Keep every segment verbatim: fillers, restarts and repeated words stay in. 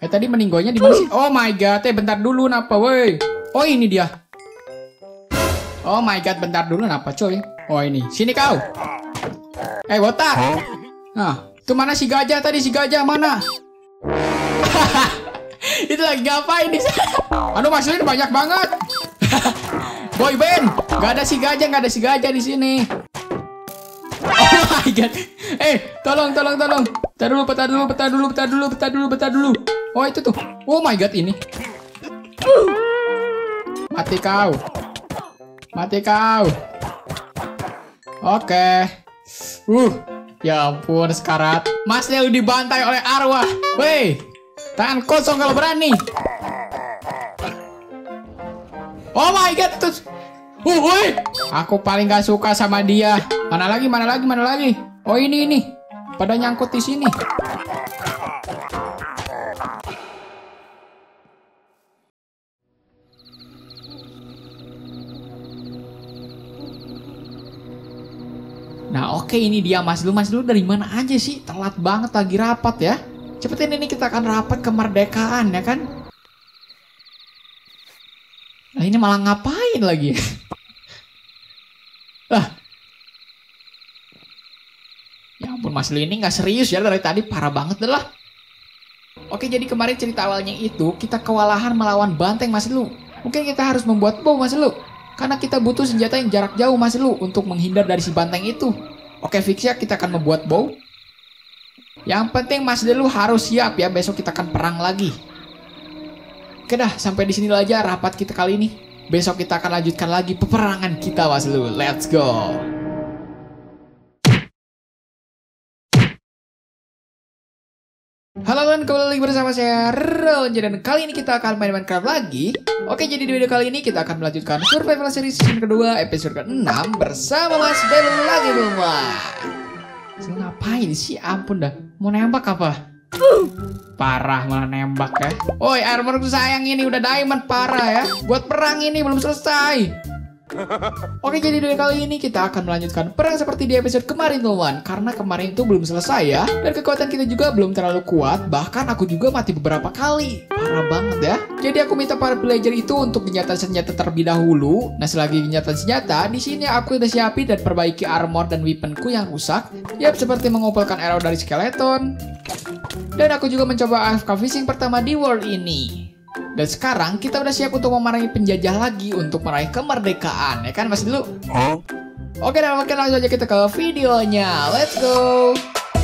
Eh tadi meninggoynya di mana sih? Oh my god, eh bentar dulu napa woi. Oh ini dia. Oh my god, bentar dulu napa coy. Oh ini, sini kau. Eh botak. Nah, itu mana si gajah tadi, si gajah mana? Itu lagi ngapain di sana? Aduh, Mas Lin banyak banget. Boy band, nggak ada si gajah, nggak ada si gajah di sini. Oh my god. Eh, tolong, tolong, tolong. Bentar dulu, bentar dulu, bentar dulu, bentar dulu, bentar dulu, bentar dulu. Oh itu tuh. Oh my god ini. Mati kau. Mati kau. Oke. Uh, ya ampun sekarat. Mas Leo dibantai oleh arwah. Weh, tangan kosong kalau berani. Oh my god itu. Uh, woi. Aku paling gak suka sama dia. Mana lagi, mana lagi, mana lagi? Oh ini ini. Pada nyangkut di sini. Nah oke, ini dia Mas Lu. Mas Lu dari mana aja sih? Telat banget lagi rapat ya. Cepetin ini kita akan rapat kemerdekaan ya kan. Nah ini malah ngapain lagi? Lah. Ya ampun Mas Lu ini nggak serius ya dari tadi, parah banget deh lah. Oke, jadi kemarin cerita awalnya itu kita kewalahan melawan banteng Mas Lu. Mungkin kita harus membuat bom Mas Lu. Karena kita butuh senjata yang jarak jauh Mas Lu untuk menghindar dari si banteng itu. Oke fix ya, kita akan membuat bow. Yang penting Mas Lu harus siap ya, besok kita akan perang lagi. Oke dah, sampai di sini aja rapat kita kali ini. Besok kita akan lanjutkan lagi peperangan kita Mas Lu. Let's go. Halo teman, kembali lagi bersama saya Ronja, dan kali ini kita akan main Minecraft lagi. Oke, jadi di video kali ini kita akan melanjutkan survival series season kedua episode ke enam bersama Mas Ben lagi rumah. Saya ngapain sih? Ampun dah, mau nembak apa? Parah malah nembak ya. Oi, armorku sayang ini udah diamond parah ya. Buat perang ini belum selesai. Oke, jadi dari kali ini kita akan melanjutkan perang seperti di episode kemarin teman. Karena kemarin itu belum selesai ya. Dan kekuatan kita juga belum terlalu kuat. Bahkan aku juga mati beberapa kali. Parah banget ya. Jadi aku minta para villager itu untuk gencatan senjata terlebih dahulu. Nah selagi gencatan senjata, di sini aku udah siapin dan perbaiki armor dan weaponku yang rusak. Yap, seperti mengumpulkan arrow dari skeleton. Dan aku juga mencoba A F K fishing pertama di world ini. Dan sekarang kita udah siap untuk memerangi penjajah lagi untuk meraih kemerdekaan, ya kan Mas Lu? Huh? Oke, dan mungkin langsung aja kita ke videonya. Let's go.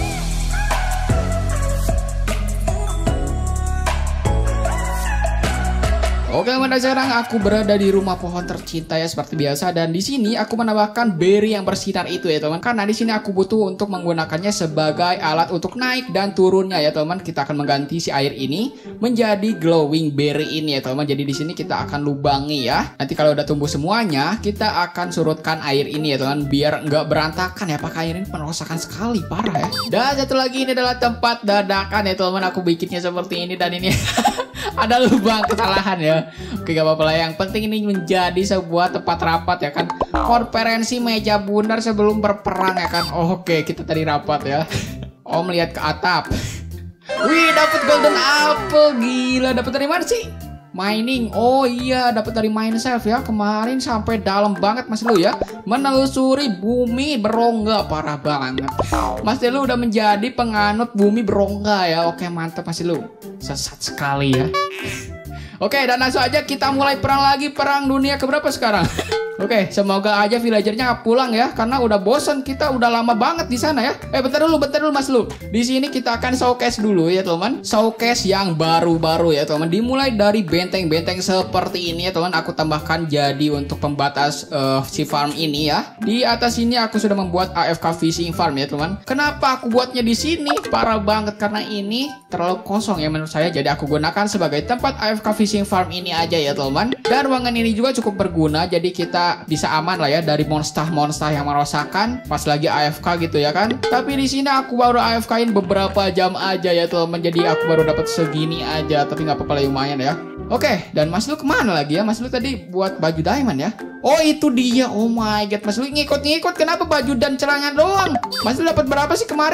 Oke teman, sekarang aku berada di rumah pohon tercinta ya seperti biasa, dan di sini aku menambahkan berry yang bersinar itu ya teman, karena di sini aku butuh untuk menggunakannya sebagai alat untuk naik dan turunnya ya teman. Kita akan mengganti si air ini menjadi glowing berry ini ya teman. Jadi di sini kita akan lubangi ya. Nanti kalau udah tumbuh semuanya, kita akan surutkan air ini ya teman, biar nggak berantakan ya. Pakai air ini merosakan sekali, parah ya. Dan satu lagi ini adalah tempat dadakan ya teman. Aku bikinnya seperti ini dan ini ada lubang kesalahan ya. Oke, gak apa-apa lah. Yang penting ini menjadi sebuah tempat rapat ya kan. Konferensi meja bundar sebelum berperang ya kan. Oh, oke, kita tadi rapat ya. Om lihat ke atap. Wih, dapat golden apple. Gila, dapat dari mana sih? Mining. Oh iya, dapat dari Mineshaft ya. Kemarin sampai dalam banget Mas Lu ya. Menelusuri bumi berongga, parah banget. Mas Lu udah menjadi penganut bumi berongga ya. Oke, mantap Mas Lu. Sesat sekali ya. Oke, dan langsung aja kita mulai perang lagi. Perang dunia keberapa sekarang? Oke, semoga aja villagernya nggak pulang ya, karena udah bosen, kita udah lama banget di sana ya. Eh, bentar dulu, bentar dulu Mas Lu. Di sini kita akan showcase dulu ya teman. Showcase yang baru-baru ya teman. Dimulai dari benteng-benteng seperti ini ya teman. Aku tambahkan jadi untuk pembatas uh, si farm ini ya. Di atas ini aku sudah membuat A F K fishing farm ya teman. Kenapa aku buatnya di sini? Parah banget karena ini terlalu kosong ya menurut saya. Jadi aku gunakan sebagai tempat A F K fishing farm ini aja ya teman. Dan ruangan ini juga cukup berguna. Jadi kita bisa aman lah ya dari monster-monster yang merosakkan pas lagi A F K gitu ya kan. Tapi di sini aku baru A F K-in beberapa jam aja ya teman. Jadi aku baru dapat segini aja, tapi nggak apa-apa lah, lumayan ya. Oke, dan Mas Lu kemana lagi ya? Mas Lu tadi buat baju diamond ya? Oh itu dia, oh my god, Mas Lu ngikut-ngikut. Kenapa baju dan celana doang? Mas Lu dapat berapa sih kemarin?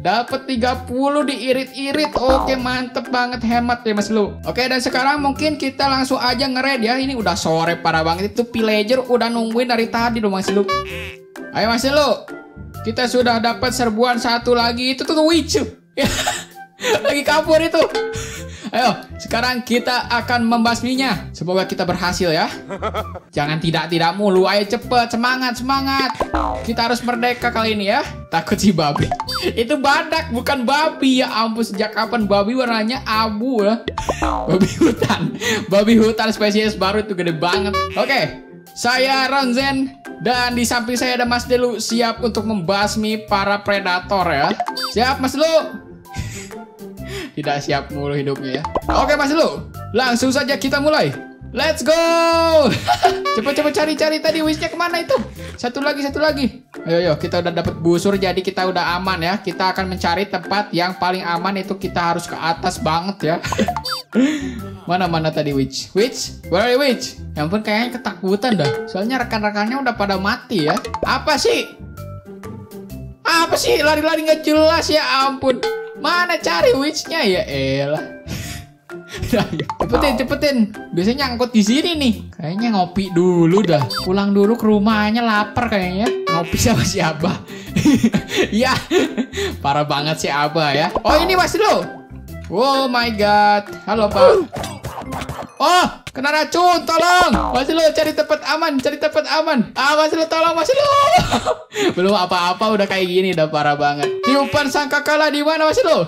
Dapat tiga puluh diirit-irit. Oke, mantep banget, hemat ya Mas Lu. Oke, dan sekarang mungkin kita langsung aja nge-raid ya. Ini udah sore parah banget. Itu pillager udah nungguin dari tadi dong Mas Lu. Ayo Mas Lu. Kita sudah dapat serbuan satu lagi. Itu tuh witch. Lagi kabur itu. Ayo, sekarang kita akan membasminya. Semoga kita berhasil ya. Jangan tidak-tidak mulu. Ayo cepet, semangat, semangat. Kita harus merdeka kali ini ya. Takut si babi. Itu badak, bukan babi. Ya ampun, sejak kapan babi warnanya abu ya? Babi hutan. Babi hutan spesies baru itu gede banget. Oke, saya Ronzen. Dan di samping saya ada Mas Delu. Siap untuk membasmi para predator ya. Siap Mas Delu? Tidak siap mulu hidupnya ya. Oke Mas Lu, langsung saja kita mulai. Let's go. Cepet-cepet cari-cari tadi wishnya kemana itu. Satu lagi, satu lagi. Ayo, ayo, kita udah dapat busur, jadi kita udah aman ya. Kita akan mencari tempat yang paling aman. Itu kita harus ke atas banget ya. Mana-mana tadi witch. Witch, where are you witch? Ya ampun, kayaknya ketakutan dah. Soalnya rekan-rekannya udah pada mati ya. Apa sih? Apa sih? Lari-lari nggak jelas ya ampun. Mana cari witch-nya ya elah. Cepetin, cepetin. Biasanya nyangkut di sini nih. Kayaknya ngopi dulu dah. Pulang dulu ke rumahnya, lapar kayaknya. Ngopi sama si Abah. Ya, parah banget si Abah ya. Oh ini Mas Lu. Oh my god. Halo Pak. Oh, kena racun, tolong. Mas Lu cari tempat aman, cari tempat aman. Ah, Mas Lu tolong, Mas Lu. Belum apa-apa udah kayak gini, udah parah banget. Tiupan sangkakala di mana Mas Lu?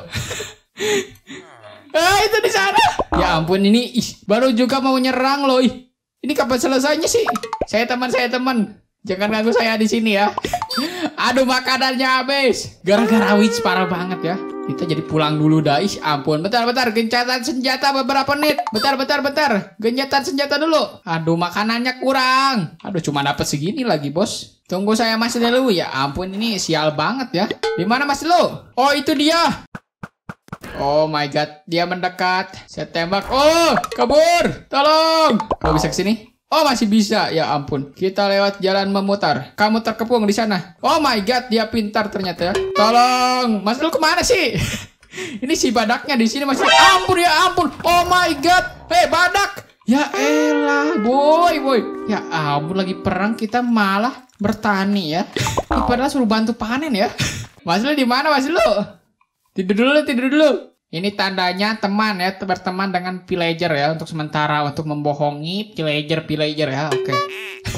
Ah, itu di sana. Ya ampun, ini ih, baru juga mau nyerang loh. Ih, ini kapan selesainya sih? Saya teman, saya teman. Jangan ganggu saya di sini ya. Aduh, makanannya habis. Gara-gara witch parah banget ya. Kita jadi pulang dulu dah. Ih, ampun. Bentar, bentar. Gencatan senjata beberapa menit. Bentar, bentar, bentar. Gencatan senjata dulu. Aduh, makanannya kurang. Aduh, cuma dapat segini lagi, bos. Tunggu saya Mas dulu. Ya ampun, ini sial banget ya. Di mana Mas Lu? Oh, itu dia. Oh my god, dia mendekat. Saya tembak. Oh, kabur. Tolong. Kau bisa ke sini? Oh, masih bisa. Ya ampun. Kita lewat jalan memutar. Kamu terkepung di sana. Oh my god, dia pintar ternyata ya. Tolong. Mas Lu kemana sih? Ini si badaknya di sini masih. Ampun ya ampun. Oh my god. Hei badak. Ya elah, boy, boy. Ya ampun, lagi perang kita malah bertani ya. Ini padahal suruh bantu panen ya. Mas Lu di mana Mas Lu? Tidur dulu, tidur dulu. Ini tandanya teman ya, berteman dengan pillager ya, untuk sementara, untuk membohongi pillager-pillager ya, oke. Okay.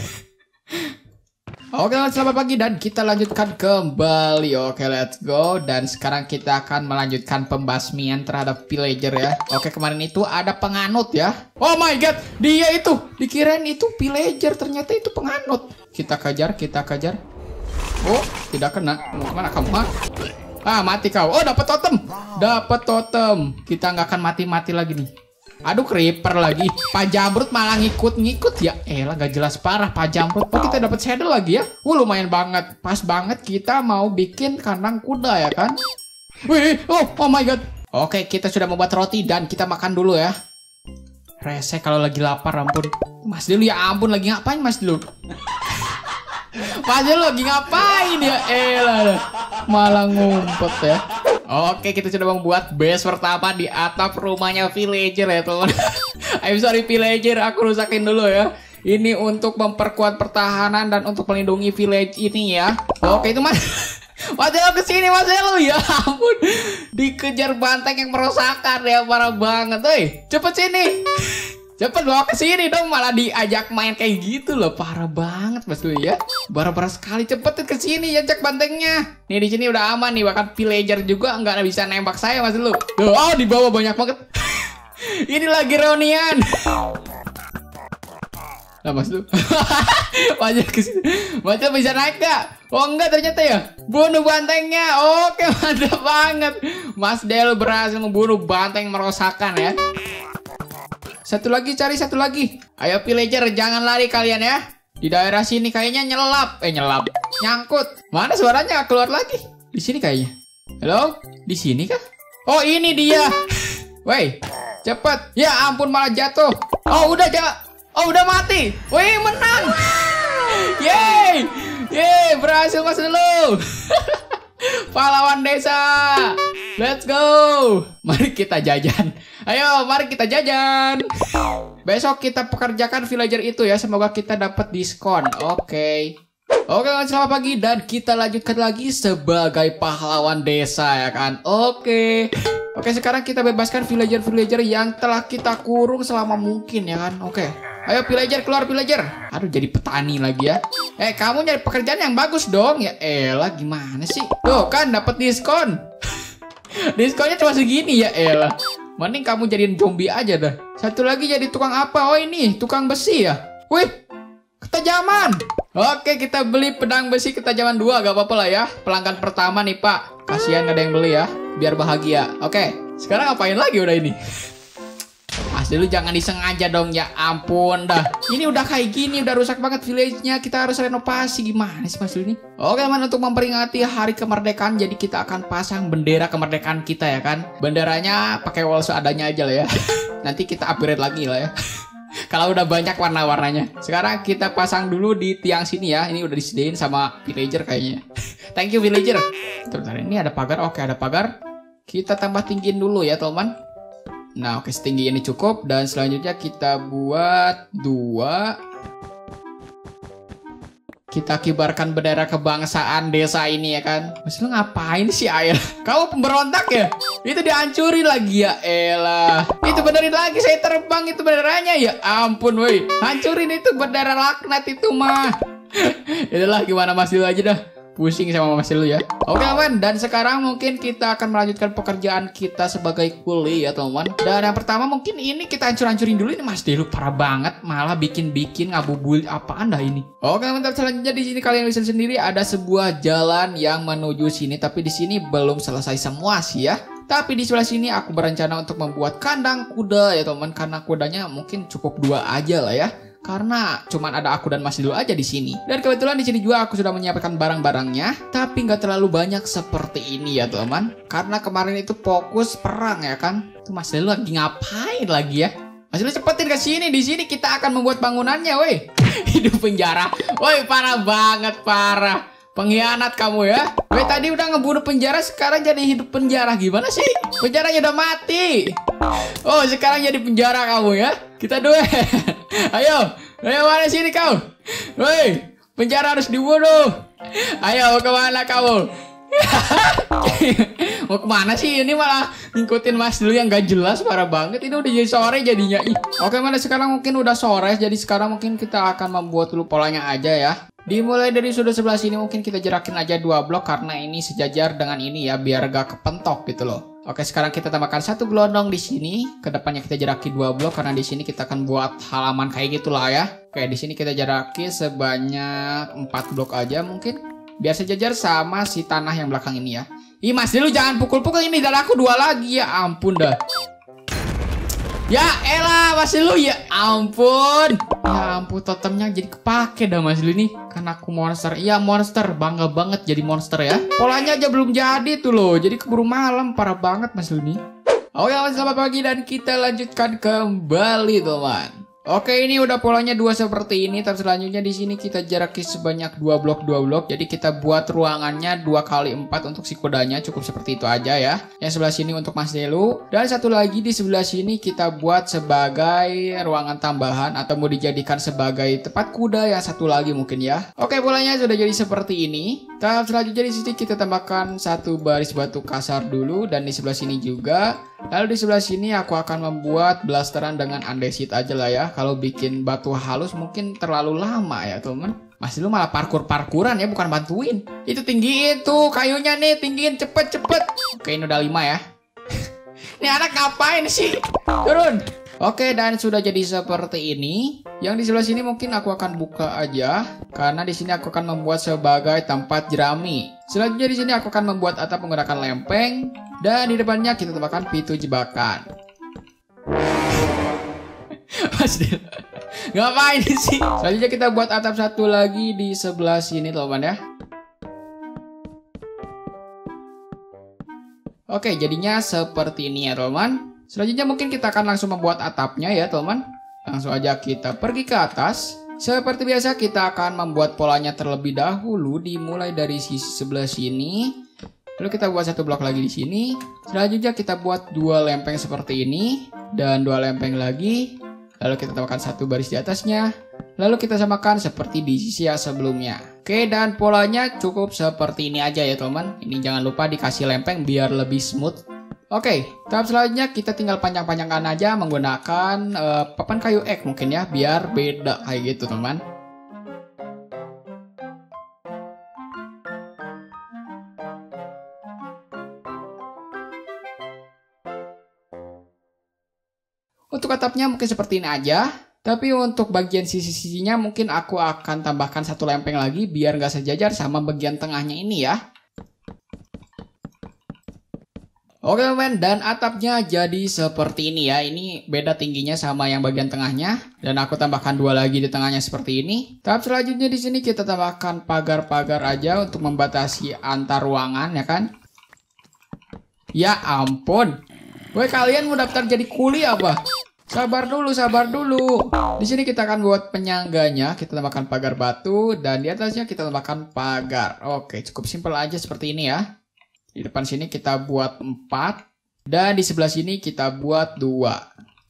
Oke, selamat pagi dan kita lanjutkan kembali. Oke, let's go. Dan sekarang kita akan melanjutkan pembasmian terhadap pillager ya. Oke, kemarin itu ada penganut ya. Oh my god, dia itu. Dikirain itu pillager, ternyata itu penganut. Kita kejar, kita kejar. Oh, tidak kena. Mau kemana kamu? Hah? Ah, mati kau. Oh, dapat totem. Dapat totem. Kita nggak akan mati-mati lagi nih. Aduh, creeper lagi. Pak Jamrut malah ngikut-ngikut ya. Elah, nggak jelas parah Pak Jamrut. Oh, kita dapat saddle lagi ya. Uh, lumayan banget. Pas banget kita mau bikin kandang kuda ya kan. Wih, oh, oh my god. Oke, kita sudah membuat roti dan kita makan dulu ya. Rese kalau lagi lapar, ampun. Mas Delu ya ampun, lagi ngapain Mas Delu? Mas Delu lagi ngapain ya? Elah, malah ngumpet ya. Oke, kita sudah membuat base pertama di atap rumahnya villager ya teman. I'm sorry villager, aku rusakin dulu ya. Ini untuk memperkuat pertahanan dan untuk melindungi village ini ya. Oke, itu Mas. Mas Delu kesini Mas Delu, ya ampun. Dikejar banteng yang merosakkan ya, parah banget. Hei, cepet sini. Cepet bawa ke sini dong, malah diajak main kayak gitu loh, parah banget Mas Delu ya. Barbar sekali, cepetin ke sini ajak bantengnya. Nih di sini udah aman nih, bahkan villager juga nggak bisa nembak saya Mas Delu. Oh, di bawah banyak banget. Ini lagi reunian. Nah Mas Delu. Wajah ke sini. Mas Delu bisa naik gak? Oh enggak ternyata ya. Bunuh bantengnya. Oke, mantap banget. Mas Delu berhasil membunuh banteng merosakkan ya. Satu lagi, cari satu lagi. Ayo villager, jangan lari kalian ya. Di daerah sini kayaknya nyelap. Eh nyelap. Nyangkut. Mana suaranya keluar lagi? Di sini kayaknya. Halo? Di sini kah? Oh ini dia. Woi, cepet. Ya ampun malah jatuh. Oh udah jangan. Oh udah mati. Wih menang. Yeay. Yeay berhasil Mas Delu. Pahlawan desa. Let's go. Mari kita jajan. Ayo, mari kita jajan. Besok kita pekerjakan villager itu ya. Semoga kita dapat diskon. Oke. Oke, selamat pagi dan kita lanjutkan lagi sebagai pahlawan desa ya kan. Oke. Oke, sekarang kita bebaskan villager-villager yang telah kita kurung selama mungkin ya kan. Oke. Ayo villager, keluar villager. Aduh, jadi petani lagi ya. Eh, kamu nyari pekerjaan yang bagus dong. Ya elah, gimana sih? Tuh kan dapat diskon. Diskonnya cuma segini ya elah. Mending kamu jadiin zombie aja dah. Satu lagi jadi tukang apa? Oh ini, tukang besi ya. Wih, ketajaman. Oke, kita beli pedang besi ketajaman dua. Gak apa-apa lah ya. Pelanggan pertama nih pak. Kasihan gak ada yang beli ya. Biar bahagia. Oke, sekarang ngapain lagi udah ini? Mas dulu jangan disengaja dong, ya ampun dah. Ini udah kayak gini, udah rusak banget village-nya. Kita harus renovasi. Gimana sih Mas dulu ini? Oke teman, untuk memperingati hari kemerdekaan, jadi kita akan pasang bendera kemerdekaan kita ya kan. Benderanya pakai wall seadanya aja lah ya. Nanti kita upgrade lagi lah ya. Kalau udah banyak warna-warnanya. Sekarang kita pasang dulu di tiang sini ya. Ini udah disediain sama villager kayaknya. Thank you villager. Bentar, ini ada pagar. Oke, ada pagar. Kita tambah tinggiin dulu ya teman. Nah, oke, setinggi ini cukup. Dan selanjutnya kita buat dua. Kita kibarkan bendera kebangsaan desa ini ya kan. Mas lu ngapain sih Ael? Kamu pemberontak ya? Itu dihancurin lagi ya elah. Itu benerin lagi, saya terbang itu benderanya. Ya ampun woi. Hancurin itu bendera laknat itu mah. Itulah gimana Mas Lu aja dah. Pusing sama Mas Lu ya. Oke teman, dan sekarang mungkin kita akan melanjutkan pekerjaan kita sebagai kuli ya teman. Dan yang pertama mungkin ini kita hancur-hancurin dulu. Ini Mas Lu parah banget, malah bikin-bikin ngabubul apaan dah ini. Oke mantap, selanjutnya di sini kalian bisa sendiri ada sebuah jalan yang menuju sini, tapi di sini belum selesai semua sih ya. Tapi di sebelah sini aku berencana untuk membuat kandang kuda ya teman, karena kudanya mungkin cukup dua aja lah ya. Karena cuman ada aku dan Mas Dul aja di sini. Dan kebetulan di sini juga aku sudah menyiapkan barang-barangnya, tapi nggak terlalu banyak seperti ini ya teman. Karena kemarin itu fokus perang ya kan. Tuh Mas Dul lagi ngapain lagi ya? Mas Dul cepetin ke sini. Di sini kita akan membuat bangunannya, woi. Hidup penjara, woi parah banget parah. Pengkhianat kamu ya. Woi tadi udah ngebunuh penjara, sekarang jadi hidup penjara. Gimana sih? Penjaranya udah mati. Oh sekarang jadi penjara kamu ya. Kita duel. Ayo, ayo mana sini kau? Woi, penjara harus dibunuh. Ayo mau kemana kamu? Mau kemana sih? Ini malah ngikutin Mas dulu yang gak jelas, parah banget. Ini udah jadi sore jadinya. Ih. Oke mana sekarang mungkin udah sore, jadi sekarang mungkin kita akan membuat dulu polanya aja ya. Dimulai dari sudut sebelah sini mungkin kita jerakin aja dua blok karena ini sejajar dengan ini ya, biar gak kepentok gitu loh. Oke, sekarang kita tambahkan satu gelondong di sini. Kedepannya kita jaraki dua blok karena di sini kita akan buat halaman kayak gitulah ya. Oke, di sini kita jaraki sebanyak empat blok aja mungkin, biar sejajar sama si tanah yang belakang ini ya. Ih, Mas lu jangan pukul-pukul ini, dan aku dua lagi ya ampun dah. Ya elah Mas lu, ya ampun. Ya ampun, totemnya jadi kepake dah Mas lu nih. Karena aku monster. Iya monster, bangga banget jadi monster ya. Polanya aja belum jadi tuh loh. Jadi keburu malam, parah banget Mas lu nih. Oke teman, selamat pagi dan kita lanjutkan kembali teman. Oke, ini udah polanya dua seperti ini. Tapi selanjutnya di sini kita jaraki sebanyak dua blok dua blok. Jadi kita buat ruangannya dua kali empat untuk si kudanya. Cukup seperti itu aja ya. Yang sebelah sini untuk Mas Delu. Dan satu lagi di sebelah sini kita buat sebagai ruangan tambahan atau mau dijadikan sebagai tempat kuda yang satu lagi mungkin ya. Oke, polanya sudah jadi seperti ini. Tahap selanjutnya di sini kita tambahkan satu baris batu kasar dulu, dan di sebelah sini juga. Lalu di sebelah sini aku akan membuat blasteran dengan andesit aja lah ya. Kalau bikin batu halus mungkin terlalu lama ya temen. Mas lu malah parkur-parkuran ya, bukan bantuin. Itu tinggiin tuh kayunya nih, tinggiin cepet-cepet. Oke, ini udah lima ya. Ini anak ngapain sih? Turun. Oke, dan sudah jadi seperti ini. Yang di sebelah sini mungkin aku akan buka aja, karena di sini aku akan membuat sebagai tempat jerami. Selanjutnya di sini aku akan membuat atap menggunakan lempeng, dan di depannya kita tambahkan pintu jebakan. Mas Del, ngapain sih? Selanjutnya kita buat atap satu lagi di sebelah sini teman ya. Oke, jadinya seperti ini ya teman. Selanjutnya mungkin kita akan langsung membuat atapnya ya teman. Langsung aja kita pergi ke atas. Seperti biasa kita akan membuat polanya terlebih dahulu. Dimulai dari sisi sebelah sini. Lalu kita buat satu blok lagi di sini. Selanjutnya kita buat dua lempeng seperti ini dan dua lempeng lagi. Lalu kita tambahkan satu baris di atasnya. Lalu kita samakan seperti di sisi yang sebelumnya. Oke, dan polanya cukup seperti ini aja ya teman. Ini jangan lupa dikasih lempeng biar lebih smooth. Oke, tahap selanjutnya kita tinggal panjang-panjangkan aja menggunakan uh, papan kayu ek mungkin ya, biar beda kayak gitu teman. Untuk atapnya mungkin seperti ini aja, tapi untuk bagian sisi-sisinya mungkin aku akan tambahkan satu lempeng lagi biar nggak sejajar sama bagian tengahnya ini ya. Oke teman, dan atapnya jadi seperti ini ya. Ini beda tingginya sama yang bagian tengahnya. Dan aku tambahkan dua lagi di tengahnya seperti ini. Tahap selanjutnya di sini kita tambahkan pagar-pagar aja untuk membatasi antar ruangan ya kan. Ya ampun. Woi, kalian mau daftar jadi kuli apa? Sabar dulu, sabar dulu. Di sini kita akan buat penyangganya. Kita tambahkan pagar batu dan di atasnya kita tambahkan pagar. Oke, cukup simpel aja seperti ini ya. Di depan sini kita buat empat. Dan di sebelah sini kita buat dua.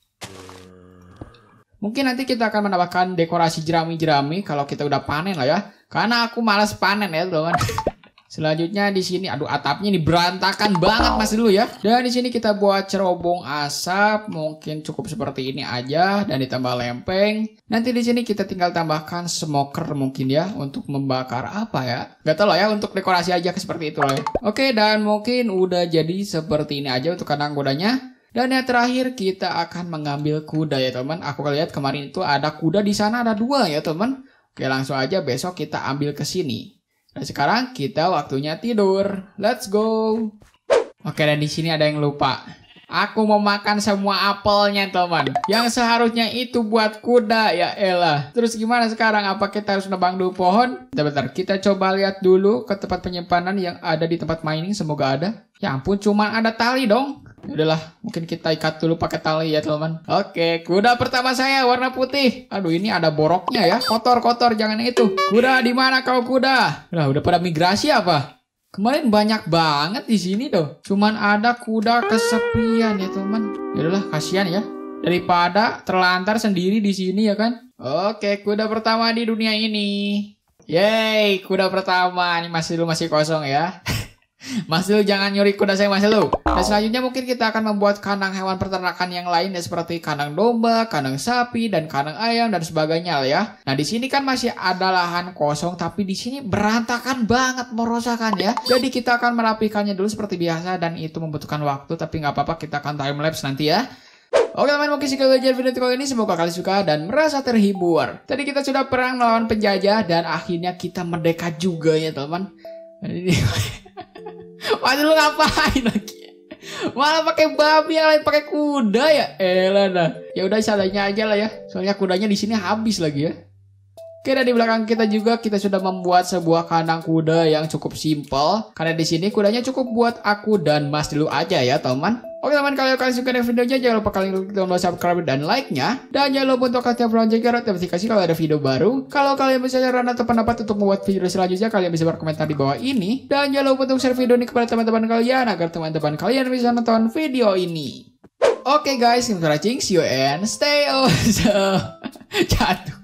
Mungkin nanti kita akan menambahkan dekorasi jerami-jerami kalau kita udah panen lah ya. Karena aku malas panen ya teman. Selanjutnya di sini, aduh atapnya ini berantakan banget mas dulu ya. Dan di sini kita buat cerobong asap, mungkin cukup seperti ini aja dan ditambah lempeng. Nanti di sini kita tinggal tambahkan smoker mungkin ya untuk membakar apa ya? Gak tau lah ya, untuk dekorasi aja seperti itu lah ya. Oke, dan mungkin udah jadi seperti ini aja untuk kandang kudanya. Dan yang terakhir kita akan mengambil kuda ya teman. Aku lihat kemarin itu ada kuda di sana ada dua ya teman. Oke, langsung aja besok kita ambil ke sini. Dan sekarang kita waktunya tidur. Let's go. Oke, dan di sini ada yang lupa. Aku mau makan semua apelnya, teman. Yang seharusnya itu buat kuda, ya elah. Terus gimana sekarang? Apa kita harus nebang dulu pohon? Bentar-bentar, kita coba lihat dulu ke tempat penyimpanan yang ada di tempat mining. Semoga ada. Ya ampun, cuma ada tali dong. Udahlah, mungkin kita ikat dulu pakai tali ya teman. Oke, kuda pertama saya warna putih. Aduh, ini ada boroknya ya. Kotor-kotor, jangan itu. Kuda, di mana kau kuda? Udah, udah pada migrasi apa? Kemarin banyak banget di sini tuh. Cuman ada kuda kesepian ya teman. Udahlah, kasihan ya. Daripada terlantar sendiri di sini ya kan. Oke, kuda pertama di dunia ini. Yeay, kuda pertama. Ini masih lu masih kosong ya. Mas Lu jangan nyuri kuda saya Mas Lu. Dan selanjutnya mungkin kita akan membuat kandang hewan peternakan yang lain ya, seperti kandang domba, kandang sapi, dan kandang ayam dan sebagainya ya. Nah di sini kan masih ada lahan kosong, tapi di sini berantakan banget, merosakan ya. Jadi kita akan merapikannya dulu seperti biasa dan itu membutuhkan waktu, tapi nggak apa-apa, kita akan time lapse nanti ya. Oke teman, mungkin segitu aja video kali ini. Semoga kalian suka dan merasa terhibur. Tadi kita sudah perang melawan penjajah dan akhirnya kita merdeka juga ya teman. Mas lu ngapain lagi? Malah pakai babi, yang lain pakai kuda ya. Elah dah. Ya udah seadanya aja lah ya. Soalnya kudanya di sini habis lagi ya. Oke, dan di belakang kita juga kita sudah membuat sebuah kandang kuda yang cukup simpel. Karena di sini kudanya cukup buat aku dan Mas dulu aja ya, teman. Oke teman, kalau kalian suka dengan videonya jangan lupa kalian klik tombol subscribe dan like-nya. Dan jangan lupa untuk aktifkan lonceng notifikasi kalau ada video baru. Kalau kalian bisa saran atau pendapat untuk membuat video selanjutnya, kalian bisa berkomentar di bawah ini. Dan jangan lupa untuk share video ini kepada teman-teman kalian agar teman-teman kalian bisa nonton video ini. Oke guys, thanks for watching, see you and stay awesome. Jatuh.